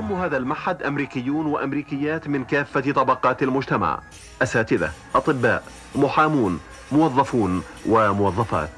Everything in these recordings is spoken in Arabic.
يضم هذا المعهد أمريكيون وأمريكيات من كافة طبقات المجتمع، أساتذة، أطباء، محامون، موظفون وموظفات.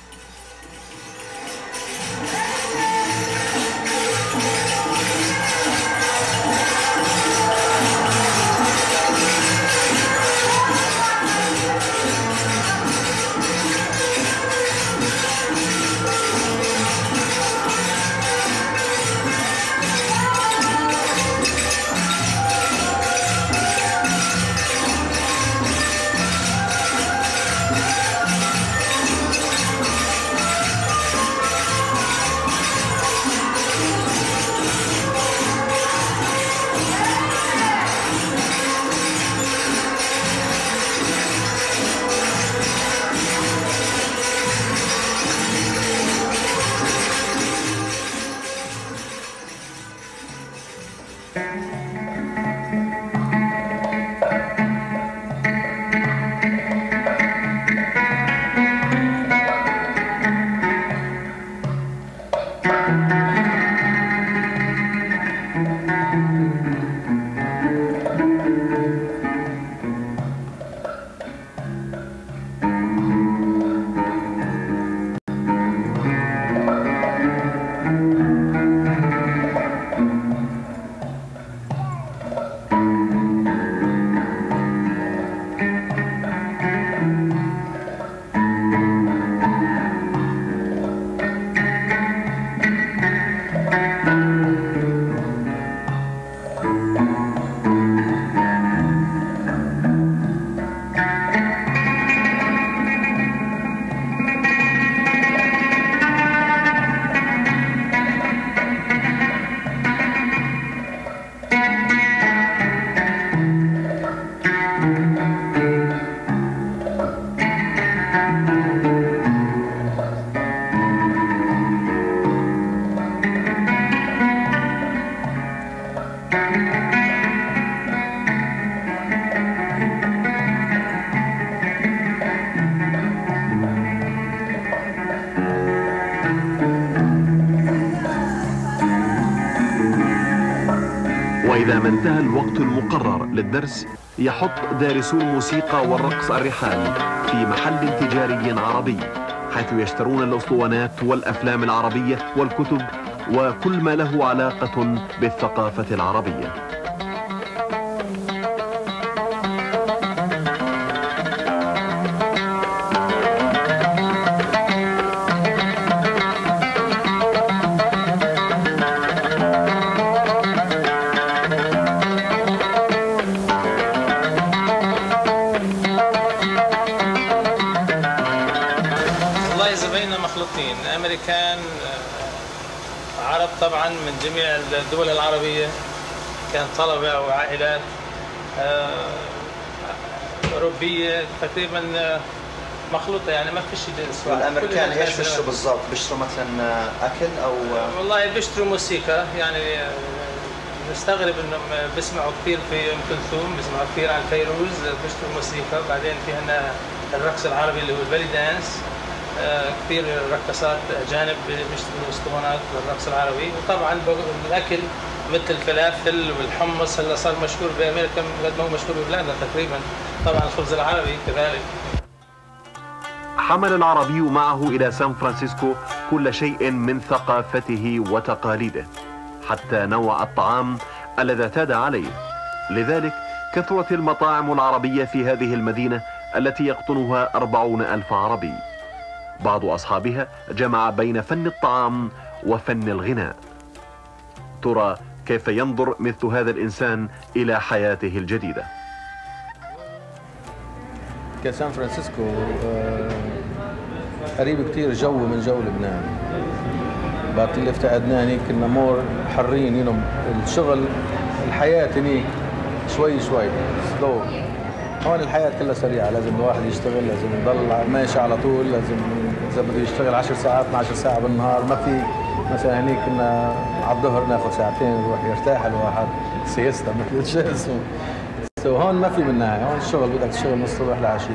وإذا ما انتهى الوقت المقرر للدرس يحط دارسو الموسيقى والرقص الرحال في محل تجاري عربي، حيث يشترون الأسطوانات والأفلام العربية والكتب وكل ما له علاقة بالثقافة العربية. زبايننا مخلوطين، امريكان، عرب طبعا من جميع الدول العربيه، كان طلبه وعائلات اوروبيه تقريبا مخلوطه، يعني ما فيش جنس واحد. والامريكان ايش بيشتروا بالضبط؟ بيشتروا مثلا اكل او والله بيشتروا موسيقى، يعني نستغرب انهم بيسمعوا كثير في ام كلثوم، بيسمعوا كثير عن فيروز، بيشتروا موسيقى. بعدين في عندنا الرقص العربي اللي هو البالي دانس، كثير رقصات اجانب بيشتغلوا اسطوانات للرقص العربي. وطبعا الاكل مثل الفلافل والحمص هلا صار مشهور بامريكا قد ما هو مشهور ببلادنا تقريبا. طبعا الخبز العربي كذلك. حمل العربي معه الى سان فرانسيسكو كل شيء من ثقافته وتقاليده، حتى نوع الطعام الذي اعتاد عليه. لذلك كثرت المطاعم العربية في هذه المدينة التي يقطنها 40,000 عربي. بعض أصحابها جمع بين فن الطعام وفن الغناء. ترى كيف ينظر مثل هذا الإنسان إلى حياته الجديدة؟ كسان فرانسيسكو قريب كتير جو من جو لبنان. وقت اللي افتقدناه هنيك كنا مور حرين، الشغل الحياة هنيك شوي سلو. هون الحياة كلها سريعة، لازم الواحد يشتغل، لازم يضل ماشي على طول، لازم إذا بده يشتغل 10 ساعات 12 ساعة بالنهار. ما في مثلا هنيك كنا على الظهر ناخذ ساعتين يروح يرتاح الواحد سياستا مثل شو اسمه. هون ما في منها، هون الشغل بدك تشتغل من الصبح لعشية.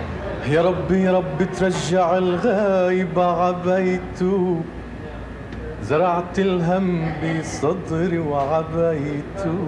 يا ربي ترجع الغايب عبيته، زرعت الهم بصدري وعبيته،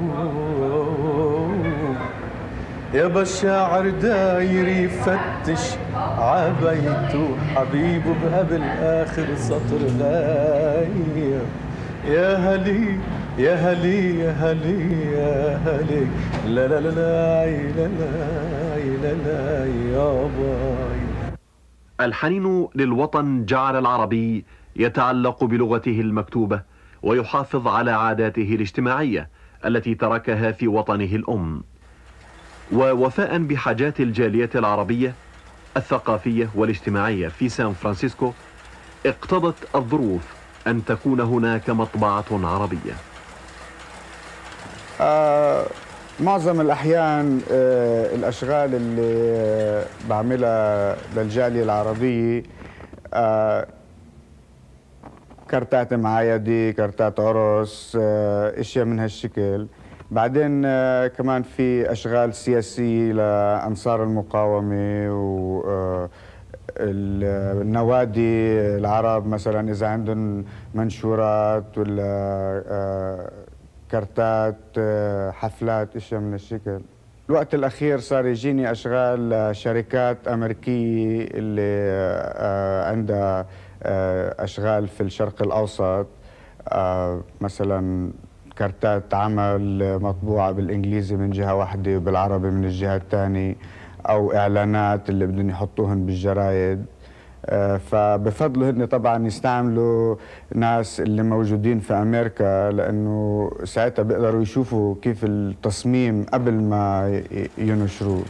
يابا الشاعر داير يفتش عبيته، حبيبه بقبل آخر سطر غايب. يا هلي يا هلي يا هلي يا هلي، لا لا لا لا لا لا لا يابا. الحنين للوطن جعل العربي يتعلق بلغته المكتوبة ويحافظ على عاداته الاجتماعية التي تركها في وطنه الأم. ووفاء بحاجات الجالية العربية الثقافية والاجتماعية في سان فرانسيسكو، اقتضت الظروف أن تكون هناك مطبعة عربية. معظم الأحيان الأشغال اللي بعملها للجالية العربية كارتات معايدة، كارتات عرس، اشياء من هالشكل. بعدين كمان في أشغال سياسية لأنصار المقاومة والنوادي العرب، مثلا إذا عندهم منشورات ولا كارتات حفلات، اشياء من الشكل. الوقت الأخير صار يجيني أشغال شركات أمريكية اللي عندها أشغال في الشرق الأوسط، مثلا كارتات عمل مطبوعة بالإنجليزي من جهة واحدة وبالعربي من الجهة الثانية، أو إعلانات اللي بدهم يحطوهن بالجرايد. فبفضلوا هن طبعا يستعملوا ناس اللي موجودين في أمريكا، لأنه ساعتها بيقدروا يشوفوا كيف التصميم قبل ما ينشروه.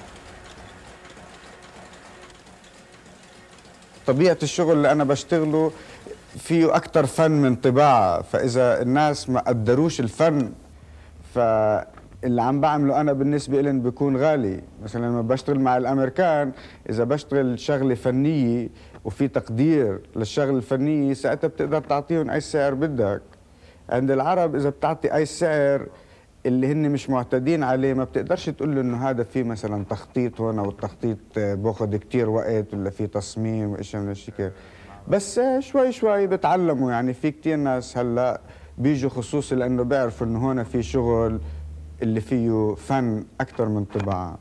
طبيعة الشغل اللي أنا بشتغله فيه أكتر فن من طباعة، فإذا الناس ما قدروش الفن فاللي عم بعمله أنا بالنسبة لهم بيكون غالي. مثلا لما بشتغل مع الأمريكان، إذا بشتغل شغلة فنية وفي تقدير للشغلة الفنية، ساعتها بتقدر تعطيهم أي سعر بدك. عند العرب إذا بتعطي أي سعر اللي هن مش معتادين عليه، ما بتقدرش تقول له إنه هذا في مثلا تخطيط هنا، والتخطيط باخذ كتير وقت، ولا في تصميم وإشياء من الشكل. بس شوي شوي بتعلموا. يعني في كتير ناس هلا بيجوا خصوصي لأنه بيعرفوا إنه هون في شغل اللي فيه فن أكثر من طباعة.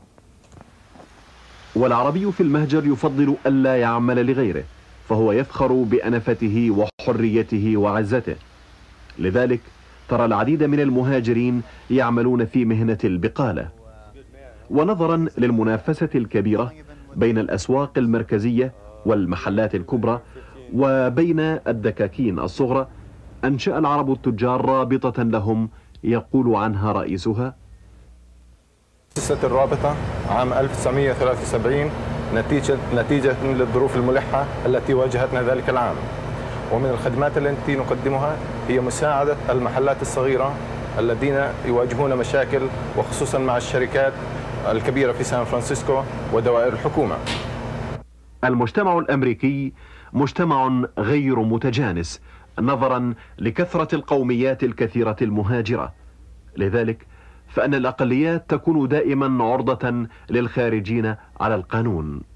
والعربي في المهجر يفضل ألا يعمل لغيره، فهو يفخر بأنفته وحريته وعزته. لذلك ترى العديد من المهاجرين يعملون في مهنة البقالة. ونظرا للمنافسة الكبيرة بين الأسواق المركزية والمحلات الكبرى وبين الدكاكين الصغرى، أنشأ العرب التجار رابطة لهم يقول عنها رئيسها: تأسست الرابطة عام 1973 نتيجة للظروف الملحة التي واجهتنا ذلك العام، ومن الخدمات التي نقدمها هي مساعدة المحلات الصغيرة الذين يواجهون مشاكل، وخصوصا مع الشركات الكبيرة في سان فرانسيسكو ودوائر الحكومة. المجتمع الأمريكي مجتمع غير متجانس نظرا لكثرة القوميات الكثيرة المهاجرة، لذلك فإن الأقليات تكون دائما عرضة للخارجين على القانون.